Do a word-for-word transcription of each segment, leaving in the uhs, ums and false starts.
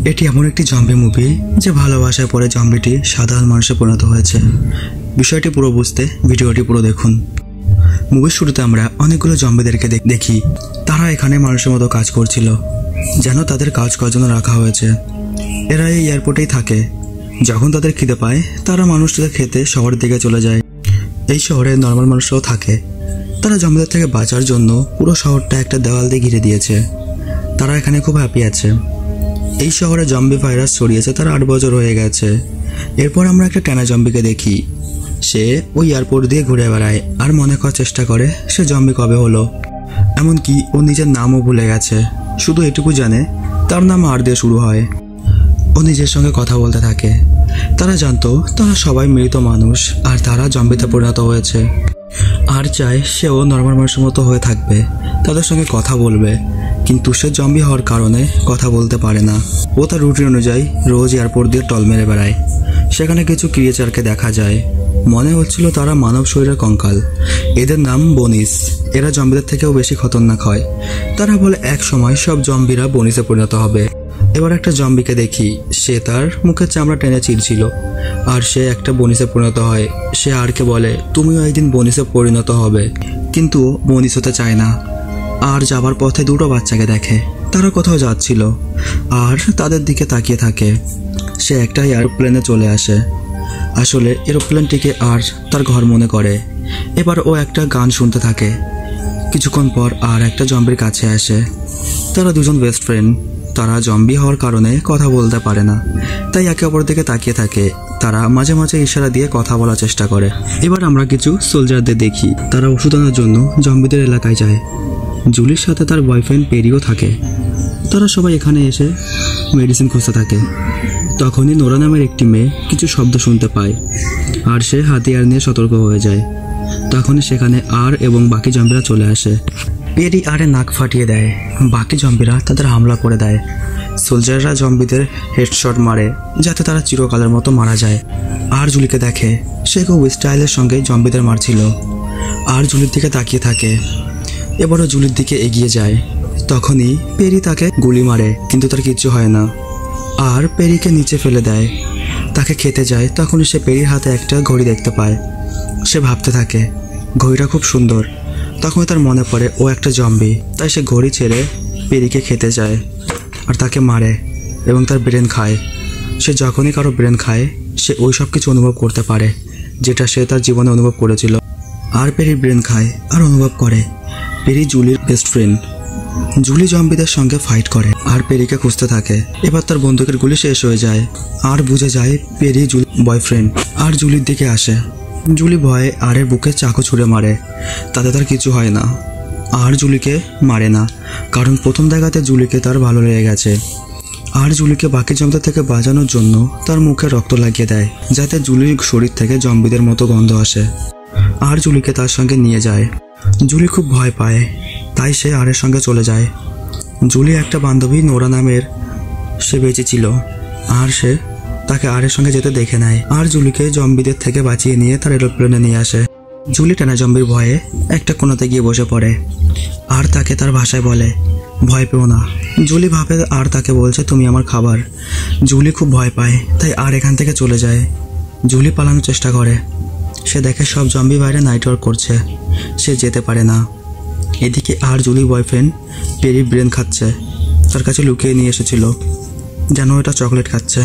এটি এমন একটি জম্বি মুভি যে ভালোবাসায় পড়ে জম্বিটি সাধারণ মানুষে পরিণত হয়েছে। বিষয়টি পুরো বুঝতে ভিডিওটি পুরো দেখুন। মুভির শুরুতে আমরা অনেকগুলো জম্বিদেরকে দেখি। তারা এখানে মানুষের মতো কাজ করছিল, যেন তাদের কাজ করার জন্য রাখা হয়েছে। এরা এই এয়ারপোর্টেই থাকে। যখন তাদের খিদে পায় তারা মানুষদের খেতে শহরের দিকে চলে যায়। এই শহরে নর্মাল মানুষরাও থাকে। তারা জম্বিদের থেকে বাঁচার জন্য পুরো শহরটা একটা দেওয়াল দিয়ে ঘিরে দিয়েছে। তারা এখানে খুব হ্যাপি আছে। এই শহরে জম্বি ভাইরাস ছড়িয়েছে তার আট বছর হয়ে গেছে। এরপর আমরা একটা ট্যানা জম্বিকে দেখি। সে ওই এয়ারপোর্ট দিয়ে ঘুরে বেড়ায় আর মনে করার চেষ্টা করে সে জম্বি কবে হলো। এমনকি ও নিজের নামও ভুলে গেছে, শুধু এটুকু জানে তার নাম আর দিয়ে শুরু হয়। ও নিজের সঙ্গে কথা বলতে থাকে। তারা জানতো তারা সবাই মৃত মানুষ আর তারা জম্বিতে পরিণত হয়েছে। আর চায় সেও নর্মাল মানুষের মতো হয়ে থাকবে, তাদের সঙ্গে কথা বলবে, কিন্তু সে জম্বি হওয়ার কারণে কথা বলতে পারে না। ও তার রুটিন অনুযায়ী রোজ এয়ারপোর্ট দিয়ে টল মেরে বেড়ায়। সেখানে কিছু ক্রিয়েচারকে দেখা যায়। মনে হচ্ছিল তারা মানব শরীরের কঙ্কাল। এদের নাম বনিস। এরা জম্বিদের থেকেও বেশি খতরনাক হয়। তারা বলে এক সময় সব জম্বিরা বনিসে পরিণত হবে। এবার একটা জম্বিকে দেখি। সে তার মুখের চামড়া টেনে চিরছিল আর সে একটা বনিসে পরিণত হয়। সে আরকে বলে তুমিও একদিন বনিসে পরিণত হবে, কিন্তু বনিস হতে চায় না। আর যাবার পথে দুটো বাচ্চাকে দেখে। তারা কোথাও যাচ্ছিল আর তাদের দিকে তাকিয়ে থাকে। সে একটা এয়ারপ্লেনে চলে আসে। আসলে এরোপ্লেনটিকে আর তার ঘর মনে করে। এবার ও একটা গান শুনতে থাকে। কিছুক্ষণ পর আর একটা জম্বির কাছে আসে। তারা দুজন বেস্ট ফ্রেন্ড। তারা জম্বি হওয়ার কারণে কথা বলতে পারে না, তাই একে অপরের দিকে তাকিয়ে থাকে। তারা মাঝে মাঝে ইশারা দিয়ে কথা বলার চেষ্টা করে। এবার আমরা কিছু সোলজারদের দেখি। তারা ওষুধ আনার জন্য জম্বিদের এলাকায় যায়। জুলির সাথে তার বয়ফ্রেন্ড পেরিও থাকে। তারা সবাই এখানে এসে মেডিসিন খুঁজতে থাকে। তখনই নোরা নামের একটি মেয়ে কিছু শব্দ শুনতে পায় আর সে হাতিয়ার নিয়ে সতর্ক হয়ে যায়। তখনই সেখানে আর এবং বাকি জম্বিরা চলে আসে। পেরি আরে নাক ফাটিয়ে দেয়। বাকি জম্বিরা তাদের হামলা করে দেয়। সোলজাররা জম্বিদের হেডশট মারে যাতে তারা চিরকালের মতো মারা যায়। আর জুলিকে দেখে। সে খুব স্টাইলের সঙ্গে জম্বিদের মারছিল। আর জুলির দিকে তাকিয়ে থাকে। এবারও জুলির দিকে এগিয়ে যায়। তখনই পেরি তাকে গুলি মারে, কিন্তু তার কিচ্ছু হয় না। আর পেরিকে নিচে ফেলে দেয়। তাকে খেতে যায়। তখনই সে পেরির হাতে একটা ঘড়ি দেখতে পায়। সে ভাবতে থাকে ঘড়িটা খুব সুন্দর। তখন তার মনে পড়ে ও একটা জম্বি, তাই সে ঘড়ি ছেড়ে পেরিকে খেতে যায় আর তাকে মারে এবং তার ব্রেন খায়। সে যখনই কারো ব্রেন খায় সে ওই সব কিছু অনুভব করতে পারে যেটা সে তার জীবনে অনুভব করেছিল। আর পেরি ব্রেন খায় আর অনুভব করে পেরি জুলির বেস্ট ফ্রেন্ড। জুলি জম্বিদের সঙ্গে ফাইট করে আর পেরিকে খুঁজতে থাকে। এবার তার বন্দুকের গুলি শেষ হয়ে যায় আর বুঝে যায় পেরি জুলি বয়ফ্রেন্ড। আর জুলির দিকে আসে। জুলি ভয়ে আরের বুকে চাকু ছুঁড়ে মারে, তাতে তার কিছু হয় না। আর জুলিকে মারে না, কারণ প্রথম দেখাতে জুলিকে তার ভালো লেগে গেছে। আর জুলিকে বাকি জম্বিদের থেকে বাঁচানোর জন্য তার মুখে রক্ত লাগিয়ে দেয়, যাতে জুলির শরীর থেকে জম্বিদের মতো গন্ধ আসে। আর জুলিকে তার সঙ্গে নিয়ে যায়। জুলি খুব ভয় পায়, তাই সে আরের সঙ্গে চলে যায়। জুলি একটা বান্ধবী নোরা নামের সে বেঁচে ছিল আর সে তাকে আরের সঙ্গে যেতে দেখে নেয়। আর জুলিকে জম্বিদের থেকে বাঁচিয়ে নিয়ে তার এরোপ্লেনে নিয়ে আসে। জুলি টানা জম্বির ভয়ে একটা কোণাতে গিয়ে বসে পড়ে আর তাকে তার ভাষায় বলে ভয় পেও না। জুলি ভাবে আর তাকে বলছে তুমি আমার খাবার। জুলি খুব ভয় পায়, তাই আর এখান থেকে চলে যায়। জুলি পালানোর চেষ্টা করে। সে দেখে সব জম্বি বাইরে নাইট ওয়ার্ক করছে। সে যেতে পারে না। এদিকে আর জুলি বয়ফ্রেন্ড পেরি ব্রেন খাচ্ছে। তার কাছে লুকিয়ে নিয়ে এসেছিল, যেন এটা চকলেট খাচ্ছে।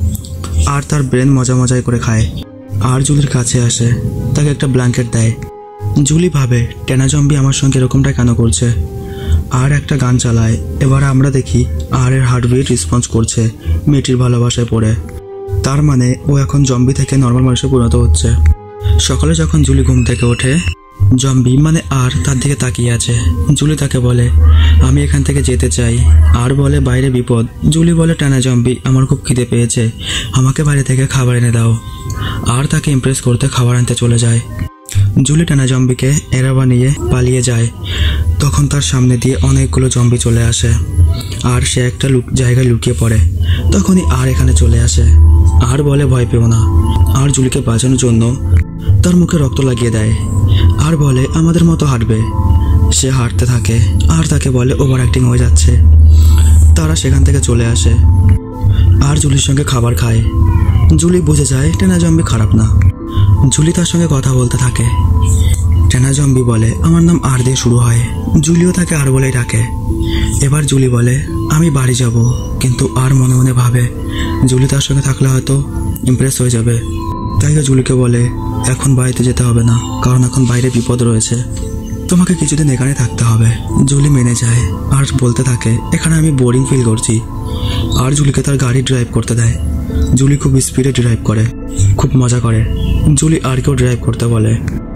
আর তার ব্রেন মজা মজাই করে খায়। আর জুলির কাছে আসে, তাকে একটা ব্ল্যাঙ্কেট দেয়। জুলি ভাবে টেনা জম্বি আমার সঙ্গে এরকমটা কেন করছে। আর একটা গান চালায়। এবার আমরা দেখি আর এর হার্টবিট রেসপন্স করছে মেয়েটির ভালোবাসায় পড়ে। তার মানে ও এখন জম্বি থেকে নর্মাল মানুষে পরিণত হচ্ছে। সকালে যখন জুলি ঘুম থেকে ওঠে, জম্বি মানে আর তার দিকে তাকিয়ে আছে। জুলি তাকে বলে আমি এখান থেকে যেতে চাই। আর বলে বাইরে বিপদ। জুলি বলে টানা জম্বি আমার খুব খিদে পেয়েছে, আমাকে বাইরে থেকে খাবার এনে দাও। আর তাকে ইমপ্রেস করতে খাবার আনতে চলে যায়। জুলি টানা জম্বিকে এরা বানিয়ে পালিয়ে যায়। তখন তার সামনে দিয়ে অনেকগুলো জম্বি চলে আসে আর সে একটা জায়গায় লুকিয়ে পড়ে। তখনই আর এখানে চলে আসে। আর বলে ভয় পেও না। আর জুলিকে বাঁচানোর জন্য তার মুখে রক্ত লাগিয়ে দেয় আর বলে আমাদের মতো হাঁটবে। সে হাঁটতে থাকে আর তাকে বলে ওভার অ্যাক্টিং হয়ে যাচ্ছে। তারা সেখান থেকে চলে আসে। আর জুলির সঙ্গে খাবার খায়। জুলি বুঝে যায় টেনা জম্বি খারাপ না। জুলি তার সঙ্গে কথা বলতে থাকে। টেনা জম্বি বলে আমার নাম আর দিয়ে শুরু হয়। জুলিও তাকে আর বলেই ডাকে। এবার জুলি বলে আমি বাড়ি যাব, কিন্তু আর মনে মনে ভাবে জুলি তার সঙ্গে থাকলে হয়তো ইমপ্রেস হয়ে যাবে। তাই জুলিকে বলে এখন বাড়িতে যেতে হবে না, কারণ এখন বাইরে বিপদ রয়েছে, তোমাকে কিছুদিন এখানে থাকতে হবে। জুলি মেনে যায় আর বলতে থাকে এখানে আমি বোরিং ফিল করছি। আর জুলিকে তার গাড়ি ড্রাইভ করতে দেয়। জুলি খুব স্পিডে ড্রাইভ করে, খুব মজা করে। জুলি আরকেও ড্রাইভ করতে বলে।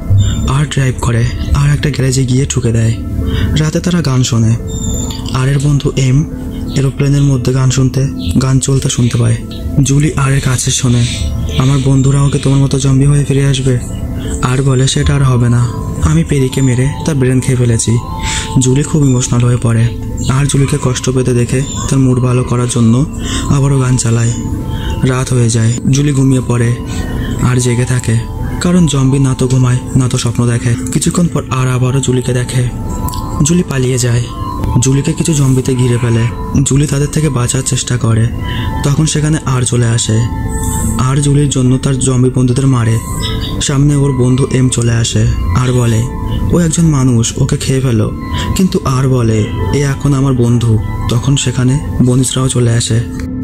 আর ড্রাইভ করে আর একটা গ্যারেজে গিয়ে ঠুকে দেয়। রাতে তারা গান শোনে। আরের বন্ধু এম এরোপ্লেনের মধ্যে গান শুনতে গান চলতে শুনতে পায়। জুলি আরের কাছে শোনে আমার বন্ধুরা ওকে তোমার মতো জম্বি হয়ে ফিরে আসবে। আর বলে সেটা আর হবে না, আমি পেরিকে মেরে তার ব্রেন খেয়ে ফেলেছি। জুলি খুব ইমোশনাল হয়ে পড়ে। আর জুলিকে কষ্ট পেতে দেখে তার মুড ভালো করার জন্য আবারও গান চালায়। রাত হয়ে যায়, জুলি ঘুমিয়ে পড়ে আর জেগে থাকে, কারণ জম্বি না তো ঘুমায় না তো স্বপ্ন দেখে। কিছুক্ষণ পর আর আবারও জুলিকে দেখে। জুলি পালিয়ে যায়। জুলিকে কিছু জম্বিতে ঘিরে ফেলে। জুলি তাদের থেকে বাঁচার চেষ্টা করে, তখন সেখানে আর চলে আসে। আর জুলির জন্য তার জম্বি বন্ধুদের মারে। সামনে ওর বন্ধু এম চলে আসে আর বলে ও একজন মানুষ, ওকে খেয়ে ফেলো। কিন্তু আর বলে এ এখন আমার বন্ধু। তখন সেখানে বনিসরাও চলে আসে।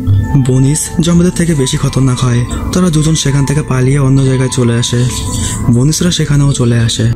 বনিস জম্বিদের থেকে বেশি খতরনাক হয়। তারা দুজন সেখান থেকে পালিয়ে অন্য জায়গায় চলে আসে। বনিসরা সেখানেও চলে আসে।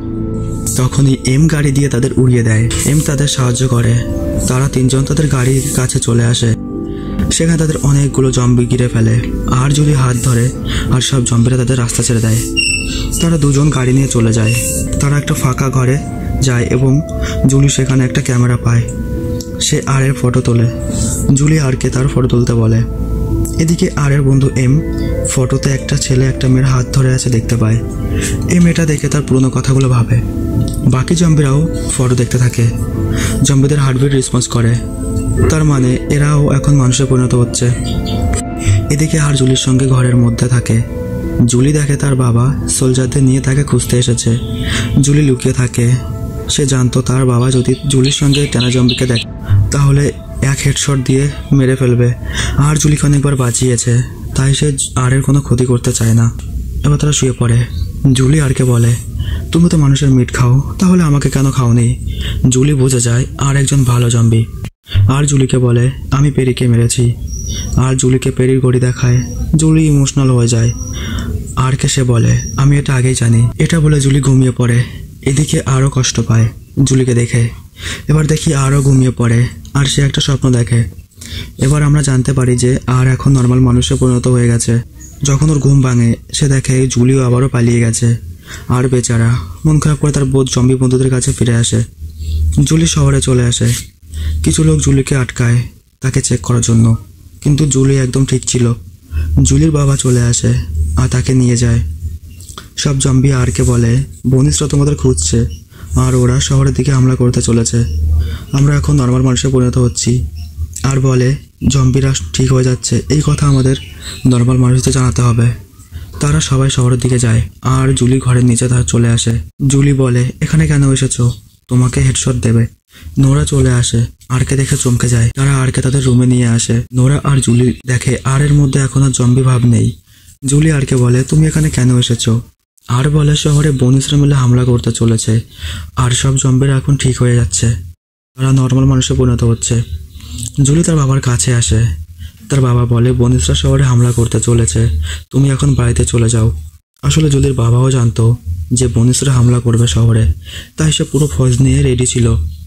তখনই এম গাড়ি দিয়ে তাদের উড়িয়ে দেয়। এম তাদের সাহায্য করে। তারা তিনজন তাদের গাড়ির কাছে চলে আসে। সেখানে তাদের অনেকগুলো জম্বি ঘিরে ফেলে। আর জুলি হাত ধরে আর সব জম্বিরা তাদের রাস্তা ছেড়ে দেয়। তারা দুজন গাড়ি নিয়ে চলে যায়। তারা একটা ফাঁকা ঘরে যায় এবং জুলি সেখানে একটা ক্যামেরা পায়। সে আরের ফটো তোলে। জুলি আরকে তার ফটো তুলতে বলে। এদিকে আরের বন্ধু এম ফটোতে একটা ছেলে একটা মেয়ের হাত ধরে আছে দেখতে পায়। এই মেয়েটা দেখে তার পুরনো কথাগুলো ভাবে। বাকি জম্বিরাও ফটো দেখতে থাকে। জম্বিদের হার্টবিট রেসপন্স করে, তার মানে এরাও এখন মানুষে পরিণত হচ্ছে। এদিকে আর জুলির সঙ্গে ঘরের মধ্যে থাকে। জুলি দেখে তার বাবা সোলজারদের নিয়ে তাকে খুঁজতে এসেছে। জুলি লুকিয়ে থাকে। সে জানতো তার বাবা যদি জুলির সঙ্গে টেনা জম্বিকে দেখে তাহলে এক হেডশট দিয়ে মেরে ফেলবে। আর জুলিকে অনেকবার বাঁচিয়েছে, তাই সে আরের কোনো ক্ষতি করতে চায় না। এবার তারা শুয়ে পড়ে। জুলি আরকে বলে তুমি তো মানুষের মিট খাও, তাহলে আমাকে কেন খাওনি? জুলি বুঝে যায় আর একজন ভালো জম্বি। আর জুলিকে বলে আমি পেরিকে মেরেছি। আর জুলিকে পেরির গড়ি দেখায়। জুলি ইমোশনাল হয়ে যায়। আরকে সে বলে আমি এটা আগেই জানি। এটা বলে জুলি ঘুমিয়ে পড়ে। এদিকে আরও কষ্ট পায় জুলিকে দেখে। এবার দেখি আরও ঘুমিয়ে পড়ে আর সে একটা স্বপ্ন দেখে। এবার আমরা জানতে পারি যে আর এখন নর্মাল মানুষে পরিণত হয়ে গেছে। যখন ওর ঘুম ভাঙে সে দেখে জুলিও আবারও পালিয়ে গেছে। আর বেচারা মন খারাপ করে তার বোধ জম্বি বন্ধুদের কাছে ফিরে আসে। জুলি শহরে চলে আসে। কিছু লোক জুলিকে আটকায় তাকে চেক করার জন্য, কিন্তু জুলি একদম ঠিক ছিল। জুলির বাবা চলে আসে আর তাকে নিয়ে যায়। সব জম্বি আরকে বলে বনিসরা তোমাদের খুঁজছে আর ওরা শহরের দিকে হামলা করতে চলেছে। আমরা এখন নর্মাল মানুষে পরিণত হচ্ছি। আর বলে জম্বিরা ঠিক হয়ে যাচ্ছে, এই কথা আমাদের নর্মাল মানুষদের জানাতে হবে। তারা সবাই শহরের দিকে যায় আর জুলি ঘরের নিচে তার চলে আসে। জুলি বলে এখানে কেন এসেছো? তোমাকে হেডশট দেবে। নোরা চলে আসে, আরকে দেখে চমকে যায়। তারা আরকে তাদের রুমে নিয়ে আসে। নোরা আর জুলি দেখে আর এর মধ্যে এখন আর জম্বি ভাব নেই। জুলি আরকে বলে তুমি এখানে কেন এসেছো? আর বলে শহরে বনিসরা মিলে হামলা করতে চলেছে আর সব জম্বিরা এখন ঠিক হয়ে যাচ্ছে, তারা নর্মাল মানুষে পরিণত হচ্ছে। জুলি তার বাবার কাছে আসে। তার বাবা বলে বনিসরা শহরে হামলা করতে চলেছে, তুমি এখন বাড়িতে চলে যাও। আসলে জুলির বাবাও জানতো যে বনিসরা হামলা করবে শহরে, তাই সে পুরো ফৌজ নিয়ে রেডি ছিল।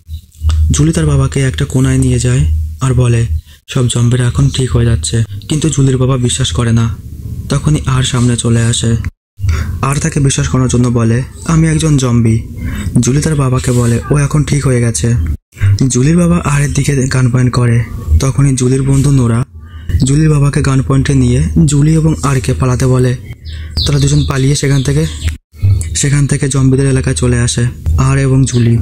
জুলি তার বাবাকে একটা কোনায় নিয়ে যায় আর বলে সব জম্বিরা এখন ঠিক হয়ে যাচ্ছে, কিন্তু জুলির বাবা বিশ্বাস করে না। তখনই আর সামনে চলে আসে। আর তাকে বিশ্বাস করার জন্য বলে আমি একজন জম্বি। জুলি তার বাবাকে বলে ও এখন ঠিক হয়ে গেছে। জুলির বাবা আরের দিকে গান পয়েন্ট করে। তখনই জুলির বন্ধু নোরা জুলির বাবাকে গান পয়েন্টে নিয়ে জুলি এবং আরকে পালাতে বলে। তারা দুজন পালিয়ে সেখান থেকে সেখান থেকে জম্বিদের এলাকায় চলে আসে। আর এবং জুলি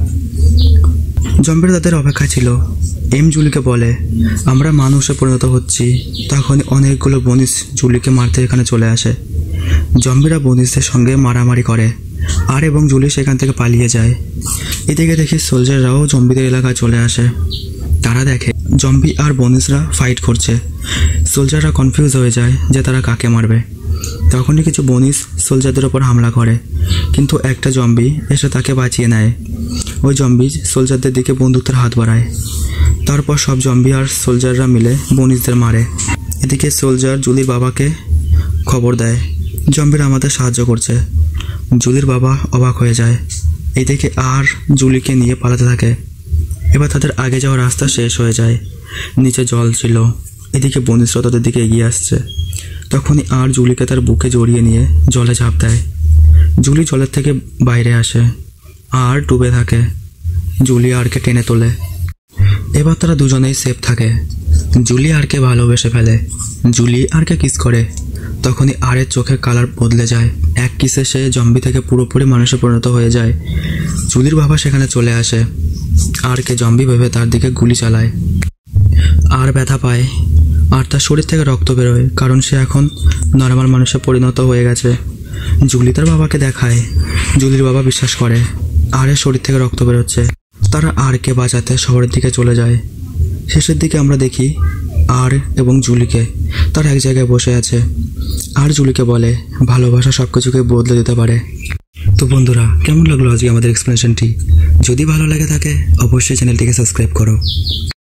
জম্বিরা তাদের অপেক্ষায় ছিল। এম জুলিকে বলে আমরা মানুষে পরিণত হচ্ছি। তখন অনেকগুলো বনিস জুলিকে মারতে এখানে চলে আসে। জম্বিরা বনিসদের সঙ্গে মারামারি করে। আর এবং জুলি সেখান থেকে পালিয়ে যায়। এদিকে দেখি সোলজাররাও জম্বিদের এলাকায় চলে আসে। তারা দেখে জম্বি আর বনিসরা ফাইট করছে। সোলজাররা কনফিউজ হয়ে যায় যে তারা কাকে মারবে। তখনই কিছু বনিস সোলজারদের ওপর হামলা করে, কিন্তু একটা জম্বি এসে তাকে বাঁচিয়ে নেয়। ওই জম্বি সোলজারদের দিকে বন্দুকের হাত বাড়ায়। তারপর সব জম্বি আর সোলজাররা মিলে বনিসদের মারে। এদিকে সোলজার জুলির বাবাকে খবর দেয় জম্বিরা আমাদের সাহায্য করছে। জুলির বাবা অবাক হয়ে যায়। এই দেখে আর জুলিকে নিয়ে পালাতে থাকে। এবার তাদের আগে যাওয়ার রাস্তা শেষ হয়ে যায়, নিচে জল ছিল। এদিকে বনিসরা তাদের দিকে এগিয়ে আসছে। তখনই আর জুলিকে তার বুকে জড়িয়ে নিয়ে জলে ঝাঁপ দেয়। জুলি জলের থেকে বাইরে আসে আর ডুবে থাকে। জুলি আরকে টেনে তোলে। এবার তারা দুজনেই সেফ থাকে। জুলি আরকে ভালোবেসে ফেলে। জুলি আরকে কিস করে। তখনই আরের চোখের কালার বদলে যায়। এক কিসে সে জম্বি থেকে পুরোপুরি মানুষে পরিণত হয়ে যায়। জুলির বাবা সেখানে চলে আসে। আরকে জম্বি ভেবে তার দিকে গুলি চালায়। আর ব্যথা পায় আর তার শরীর থেকে রক্ত বেরোয়, কারণ সে এখন নর্মাল মানুষে পরিণত হয়ে গেছে। জুলি তার বাবাকে দেখায়। জুলির বাবা বিশ্বাস করে আরের শরীর থেকে রক্ত বেরোচ্ছে। তারা আরকে বাঁচাতে শহরের দিকে চলে যায়। শেষের দিকে আমরা দেখি আর এবং জুলিকে তারা এক জায়গায় বসে আছে। আর জুলিকে বলে ভালোবাসা সব কিছুকে বদলে দিতে পারে। তো বন্ধুরা, কেমন লাগলো আজকে আমাদের এক্সপ্লেনেশনটি? যদি ভালো লাগে থাকে অবশ্যই চ্যানেলটিকে সাবস্ক্রাইব করো।